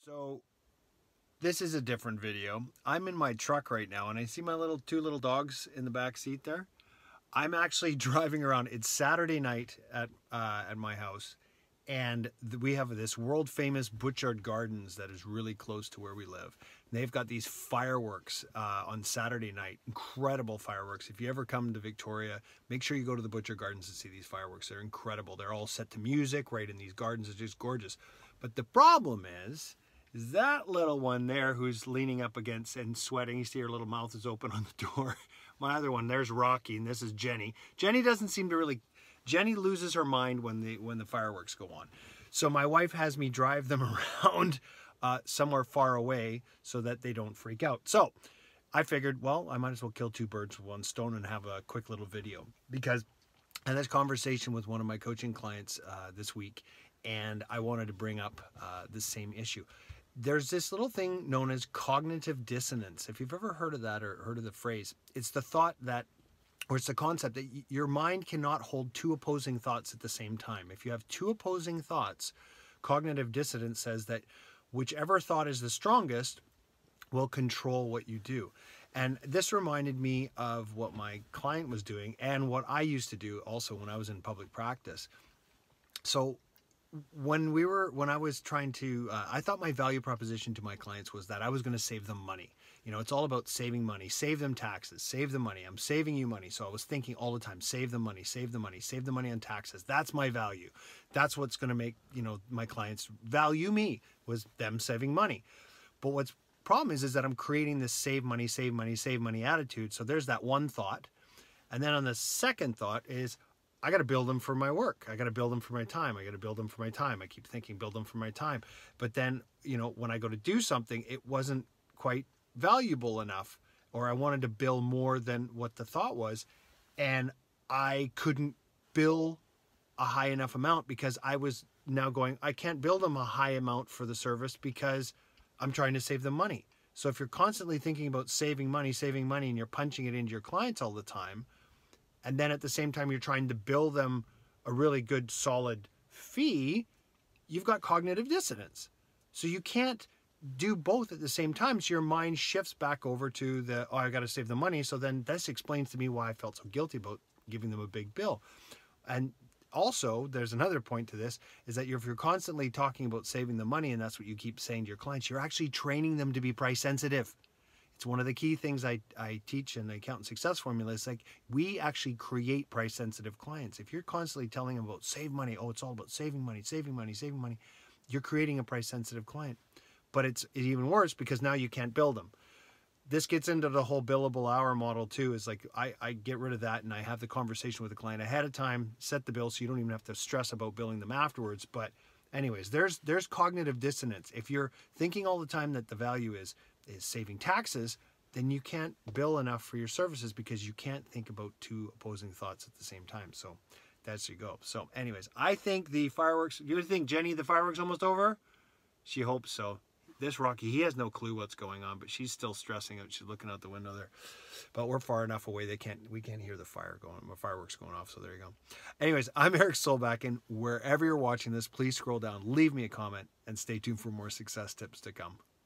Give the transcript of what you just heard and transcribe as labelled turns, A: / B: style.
A: So this is a different video. I'm in my truck right now and I see my two little dogs in the back seat there. I'm actually driving around. It's Saturday night at my house, and we have this world famous Butchart Gardens that is really close to where we live. They've got these fireworks on Saturday night, incredible fireworks. If you ever come to Victoria, make sure you go to the Butchart Gardens and see these fireworks. They're incredible. They're all set to music right in these gardens. It's just gorgeous. But the problem is that little one there who's leaning up against and sweating. You see her little mouth is open on the door. My other one, there's Rocky, and this is Jenny. Jenny doesn't seem to really... Jenny loses her mind when the fireworks go on. So my wife has me drive them around somewhere far away so that they don't freak out. So I figured, well, I might as well kill two birds with one stone and have a quick little video. Because I had this conversation with one of my coaching clients this week, and I wanted to bring up the same issue. There's this little thing known as cognitive dissonance. If you've ever heard of that or heard of the phrase, it's the thought that, or it's the concept that your mind cannot hold two opposing thoughts at the same time. If you have two opposing thoughts, cognitive dissonance says that whichever thought is the strongest will control what you do. And this reminded me of what my client was doing and what I used to do also when I was in public practice. So when I was trying to, I thought my value proposition to my clients was that I was going to save them money. You know, it's all about saving money, save them taxes, save the money. I'm saving you money. So I was thinking all the time, save the money, save the money, save the money on taxes. That's my value. That's what's going to make, you know, my clients value me, was them saving money. But what's problem is that I'm creating this save money, save money, save money attitude. So there's that one thought. And then on the second thought is, I got to build them for my work. I got to build them for my time. I got to build them for my time. I keep thinking, build them for my time. But then, you know, when I go to do something, it wasn't quite valuable enough, or I wanted to bill more than what the thought was. And I couldn't bill a high enough amount because I was now going, I can't bill them a high amount for the service because I'm trying to save them money. So if you're constantly thinking about saving money, and you're punching it into your clients all the time, and then at the same time you're trying to bill them a really good solid fee, you've got cognitive dissonance. So you can't do both at the same time. So your mind shifts back over to the, oh, I got to save the money. So then this explains to me why I felt so guilty about giving them a big bill. And also, there's another point to this, is that if you're constantly talking about saving the money and that's what you keep saying to your clients, you're actually training them to be price sensitive. It's one of the key things I teach in the Accountant Success Formula. Is like, we actually create price sensitive clients. If you're constantly telling them about save money, oh, it's all about saving money, saving money, saving money, you're creating a price sensitive client. But it's even worse because now you can't bill them. This gets into the whole billable hour model too. Is like, I get rid of that and I have the conversation with the client ahead of time, set the bill so you don't even have to stress about billing them afterwards. But anyways, there's cognitive dissonance. If you're thinking all the time that the value is saving taxes, then you can't bill enough for your services because you can't think about two opposing thoughts at the same time. So that's you go. So anyways, I think the fireworks, you think, Jenny, the fireworks almost over? She hopes so. This Rocky, he has no clue what's going on, but she's still stressing out. She's looking out the window there. But we're far enough away, we can't hear the fireworks going off, so there you go. Anyways, I'm Eric Solback, and wherever you're watching this, please scroll down, leave me a comment, and stay tuned for more success tips to come.